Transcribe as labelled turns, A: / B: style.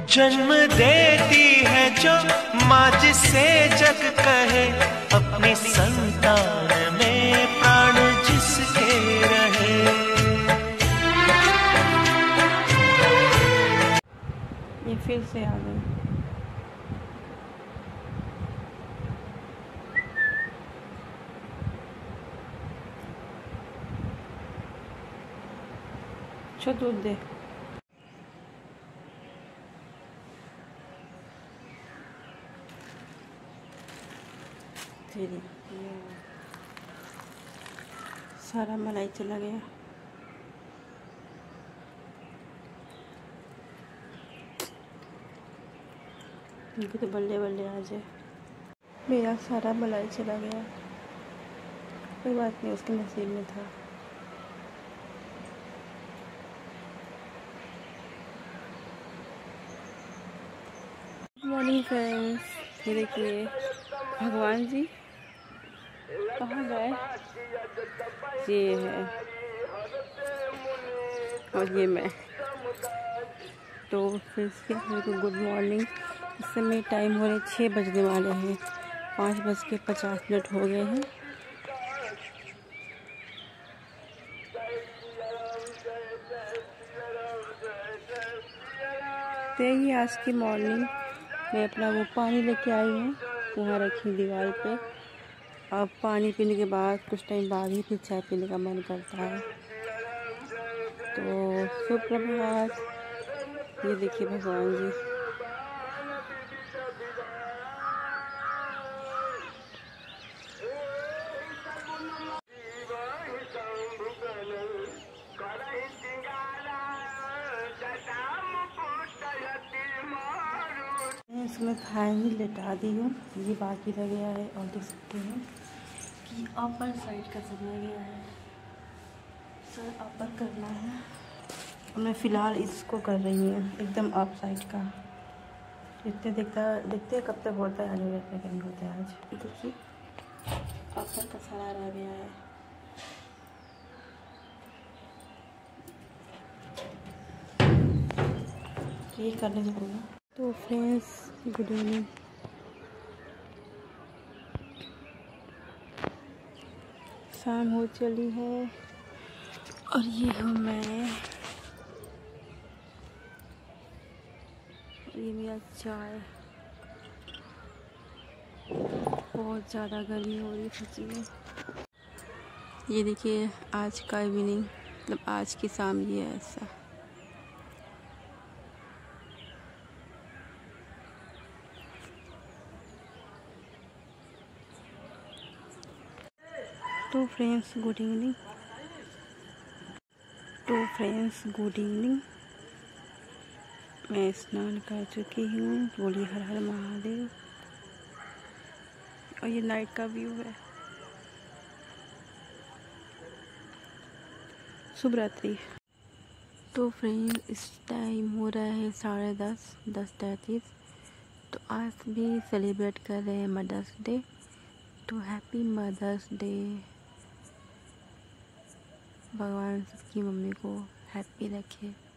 A: जन्म देती है जो माँ जिसे जग कहे, अपनी संतान में प्राण जिसके रहे।
B: ये फिर से आ गए। अच्छा दूध दे। सारा मलाई चला गया। इनकी तो बल्ले बल्ले आ जाए। मेरा सारा मलाई चला गया। कोई बात नहीं, उसके नसीब में था। मॉर्निंग फ्रेंड्स, ये देखिए भगवान जी कहाँ गए। ये है और ये मैं। तो फिर से गुड मॉर्निंग। इस समय टाइम हो रहे 6 बजने वाले हैं। 5:50 हो गए हैं। तो ये आज की मॉर्निंग मैं अपना वो पानी लेके आई हूँ, वहाँ रखी दीवार पे। अब पानी पीने के बाद कुछ टाइम बाद ही फिर चाय पीने का मन करता है। तो सुप्रभात। ये देखिए भगवान जी। इसमें फाइनली लेटा दी हूँ। ये बाकी रह गया है और देख सकते हैं कि अपर साइड का समय गया है। सर अपर करना है और मैं फ़िलहाल इसको कर रही हूँ एकदम अप साइड का। देखते कब तक होता है। आने का नहीं होता है आज। देखिए अपर का सारा रह गया है। ये करने से बोला। तो फ्रेंड्स गुड इवनिंग। शाम हो चली है और ये हूँ मैं। ये मेरा चाय। बहुत ज़्यादा गर्मी हो रही है सच्ची में। ये देखिए आज का इवनिंग, मतलब आज की शाम ये है ऐसा। तो फ्रेंड्स गुड इवनिंग। मैं स्नान कर चुकी हूँ। बोलिए हर हर महादेव। और ये नाइट का व्यू है। शुभ रात्रि। तो फ्रेंड्स इस टाइम हो रहा है 10:30, 10:33। तो आज भी सेलिब्रेट कर रहे हैं मदर्स डे। तो हैप्पी मदर्स डे। भगवान सबकी मम्मी को हैप्पी रखे।